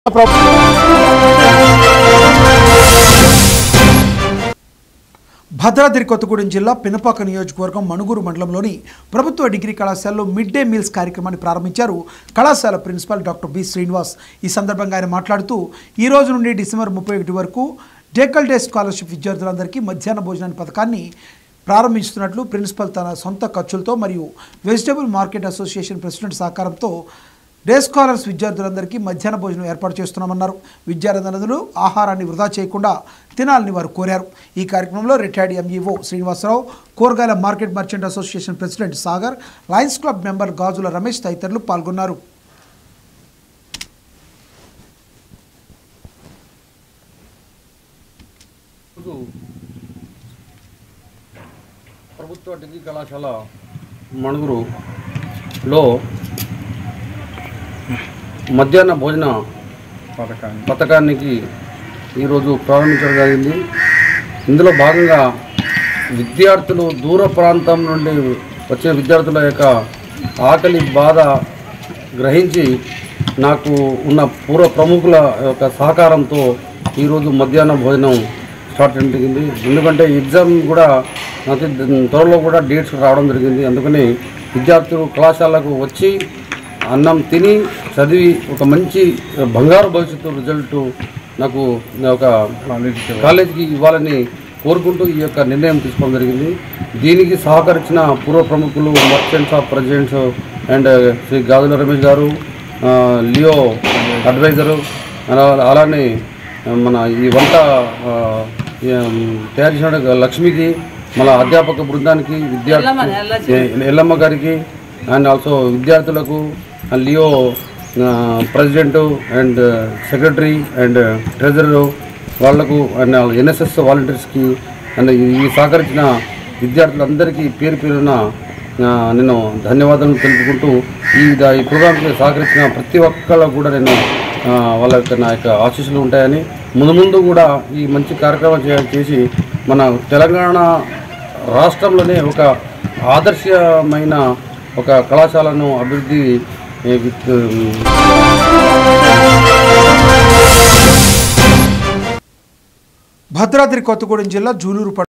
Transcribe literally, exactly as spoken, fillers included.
భద్రాద్రి కొత్తగూడెం జిల్లా పినపాక నియోజకవర్గం మణుగూరు మండలంలోని ప్రభుత్వ డిగ్రీ కళాశాలలో మిడ్ డే మీల్స్ కార్యక్రమాన్ని ప్రారంభించారు కళాశాల ప్రిన్సిపల్ డాక్టర్ బి శ్రీనివాస్। ఈ సందర్భంగా ఆయన మాట్లాడుతూ ఈ రోజు నుండి డిసెంబర్ ముప్పై ఒకటి వరకు డేకల్ డే స్కాలర్షిప్ విద్యార్థులందరికీ మధ్యాహ్న భోజనాన్ని పథకాన్ని ప్రారంభిస్తున్నట్లు ప్రిన్సిపల్ తన సొంత ఖర్చులతో మరియు వెజిటబుల్ మార్కెట్ అసోసియేషన్ ప్రెసిడెంట్ సహకారంతో డే స్కాలర్స్ విద్యార్థులందరికీ మధ్యాహ్న భోజనం ఏర్పాటు చేస్తున్నామన్నారు। విద్యార్థులందరూ ఆహారాన్ని వృధా చేయకుండా తినాలని వారు కోరారు। ఈ కార్యక్రమంలో రిటైర్డ్ ఎంఈఓ శ్రీనివాసరావు, కూరగాయల market merchant association president Sagar, Lions club member Gajula Ramesh తదితరులు పాల్గొన్నారు। ప్రభుత్వ డిగ్రీ కళాశాల మణుగూరులో మధ్యాహ్న భోజన పథకాన్ని పథకానికి ఈరోజు ప్రారంభించడం జరిగింది। ఇందులో భాగంగా విద్యార్థులు దూర ప్రాంతం నుండి వచ్చే విద్యార్థుల యొక్క ఆకలి బాధ గ్రహించి నాకు ఉన్న పూర్వ ప్రముఖుల యొక్క సహకారంతో ఈరోజు మధ్యాహ్న భోజనం స్టార్ట్ జరిగింది। ఎందుకంటే ఎగ్జామ్ కూడా అతి త్వరలో కూడా డేట్స్ రావడం జరిగింది। అందుకని విద్యార్థులు కళాశాలకు వచ్చి అన్నం తిని చదివి ఒక మంచి బంగారు భవిష్యత్తు రిజల్ట్ నాకు ఒక కాలేజీకి ఇవ్వాలని కోరుకుంటూ ఈ యొక్క నిర్ణయం తీసుకోవడం జరిగింది। దీనికి సహకరించిన పూర్వ ప్రముఖులు merchants of presidents and Shri Gajula Ramesh గారు, లియో అడ్వైజరు, అలానే మన ఈ వంట తయారు చేసిన లక్ష్మికి, మన అధ్యాపక బృందానికి, విద్యార్థి ఎల్లమ్మ గారికి అండ్ ఆల్సో విద్యార్థులకు, Leo president and secretary and treasurer వాళ్లకు అండ్ ఎన్ఎస్ఎస్ వాలంటీర్స్కి అండ్ ఈ సహకరించిన విద్యార్థులందరికీ పేరు పేరున నేను ధన్యవాదాలు తెలుపుకుంటూ ఈ ఈ ప్రోగ్రాంకి సహకరించిన ప్రతి ఒక్కళ్ళకు కూడా నేను వాళ్ళ యొక్క నా యొక్క ఆశీస్సులు ఉంటాయని, ముందు ముందు కూడా ఈ మంచి కార్యక్రమం చేసి మన తెలంగాణ రాష్ట్రంలోనే ఒక ఆదర్శమైన ఒక కళాశాలను అభివృద్ధి భద్రాద్రి కొత్తగూడెం జిల్లా జూలూరు